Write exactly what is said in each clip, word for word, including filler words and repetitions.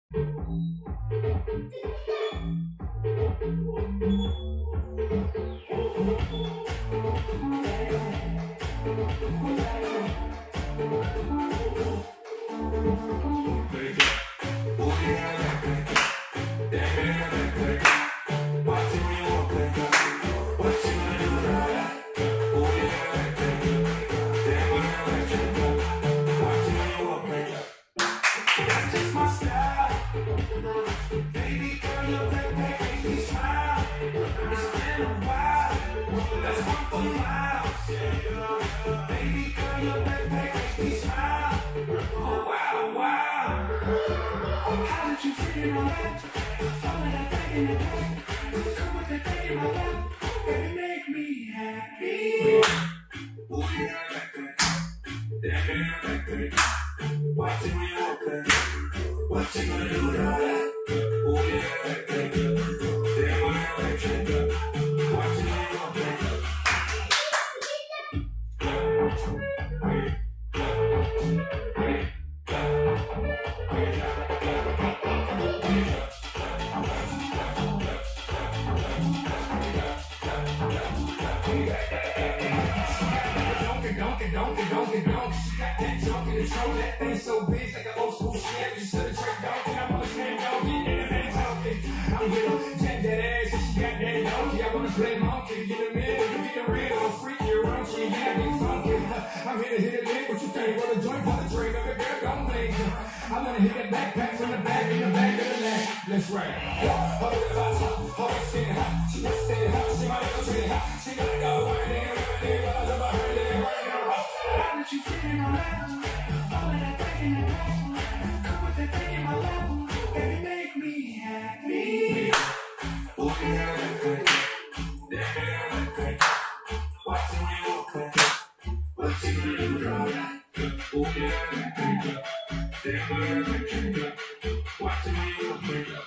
I'm here to hit it lit, what you think? Roll a joint, pour the drink, of it, girl, don't blink. I'm gonna hit that backpack from the back, in the back of the leg. Let's ride. Hold it hot, hold it staying hot. She just staying hot, she might go straight hot. She gotta go right there, right there, right there, right there, right there. How did you feeling on that? All of that back in the back. Come with that thing in my lap. Baby, make me happy. Ooh, yeah, that good. Yeah, that good. Watching you walk back. What you gonna do, girl? Ooh, yeah, that good. Yeah, that good. Watching you walk back.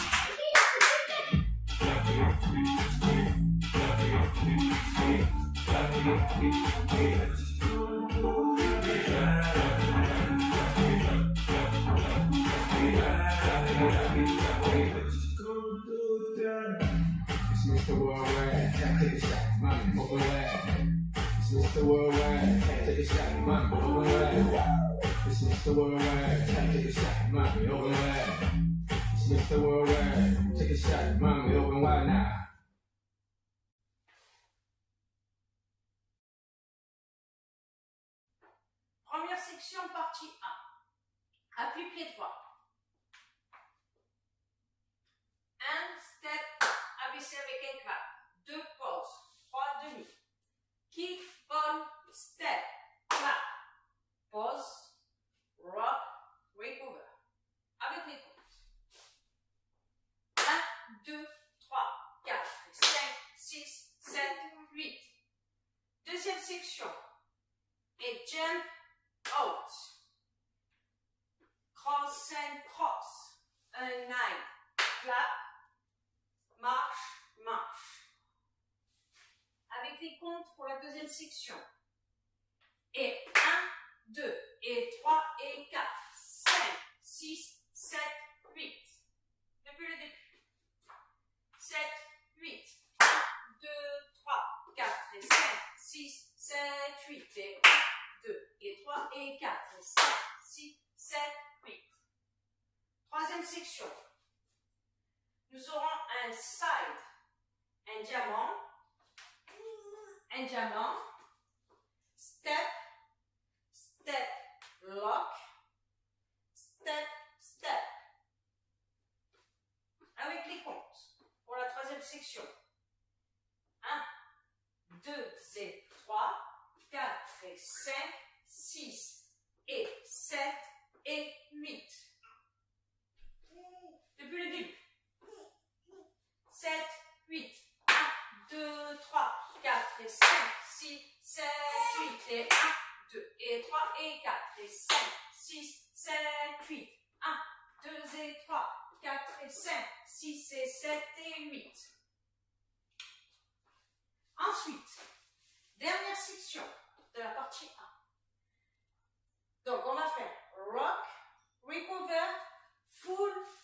It's Mister Worldwide, can't take a shot, mommy, open wide. It's Mister Worldwide, can't take a shot, mommy, open wide. It's Mister Worldwide, can't take a shot, mommy, open wide. It's Mister Worldwide, take a shot, mommy, open wide now. Première section, partie un. Appui pied droit. Un step, abaissé avec un clap. Deux pauses. Trois demi. Kick, ball, step, clap. Pause, rock, recover. Avec les comptes. un, deux, trois, quatre, cinq, six, sept, huit. Deuxième section. Et jump out. Cross and cross. Un nine. Clap. Marche, marche. Avec les comptes pour la deuxième section. Et un, deux, et trois, et quatre, cinq, six, sept, huit. Depuis le début. sept, huit. un, deux, trois, quatre, et cinq, six, sept, huit. Et un, deux, et trois, et quatre, et cinq, six, sept, huit. Troisième section. Nous aurons un side, un diamant, un diamant, step, step, lock, step, step. Avec les comptes pour la troisième section. un, deux et trois, quatre et cinq, six et sept et huit. Depuis le début. sept, huit, un, deux, trois, quatre et cinq, six, sept, huit, et un, deux, et trois, et quatre, et cinq, six, sept, huit, un, deux, et trois, quatre, et cinq, six, et sept, et huit. Ensuite, dernière section de la partie un. Donc, on va faire rock, recover, full,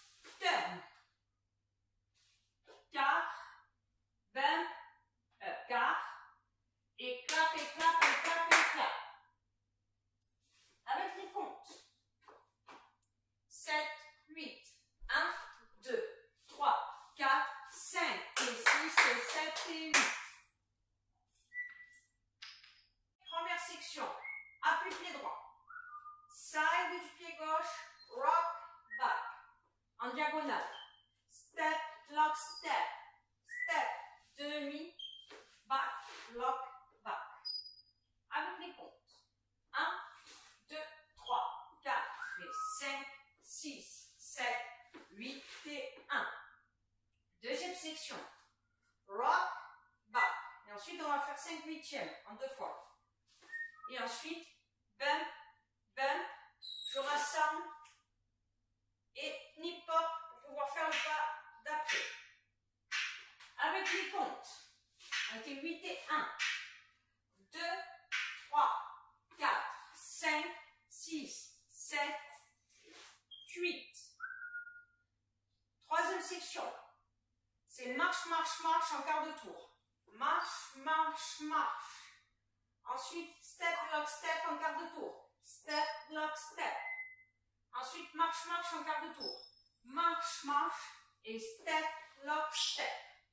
diagonale. Step, lock, step. Step, demi, back, lock, back. Avec les comptes. un, deux, trois, quatre et cinq, six, sept, huit et un. Deuxième section. Rock, back. Et ensuite, on va faire cinq huitièmes en deux fois. Et ensuite, bump, bump, je rassemble et knee pop pour pouvoir faire le pas d'après. Avec les comptes, on était huit et un, deux, trois, quatre, cinq, six, sept, huit. Troisième section, c'est marche, marche, marche en quart de tour. Marche, marche, marche. Ensuite, step, lock, step en quart de tour. Step, lock, step. Ensuite, marche, marche en quart de tour. Marche, marche et step, lock, step.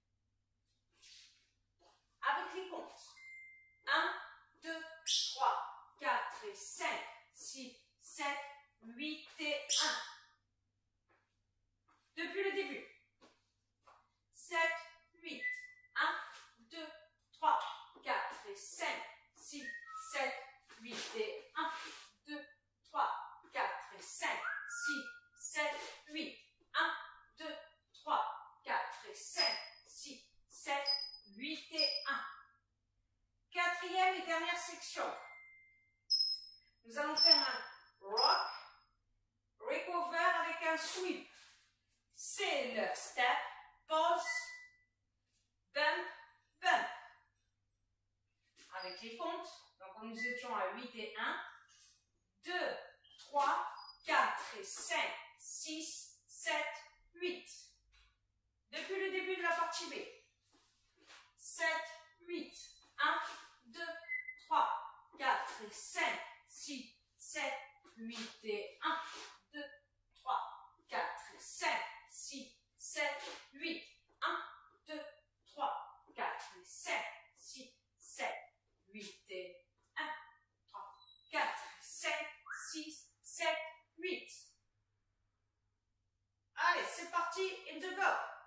Avec les comptes. un, deux, trois, quatre et cinq, six, sept, huit et un. Depuis le début. sept, huit, un, deux, trois, quatre et cinq, six, sept, huit et un, deux, trois, quatre et cinq, six, sept, huit, un, deux, trois, quatre et cinq, six, sept, huit et un. Quatrième et dernière section. Nous allons faire un rock, recover avec un sweep. C'est le step, pause, bump, bump. Avec les comptes, donc nous étions à huit et un, deux, trois, quatre et cinq, six, sept, huit. Depuis le début de la partie B. sept, huit, un, deux, trois, quatre et cinq, six, sept, huit et un, deux, trois, quatre et cinq, six, sept, huit, un, deux, trois, quatre et cinq, six, sept, huit et un, trois, quatre, cinq, six, sept, huit. Allez, c'est parti, in the go.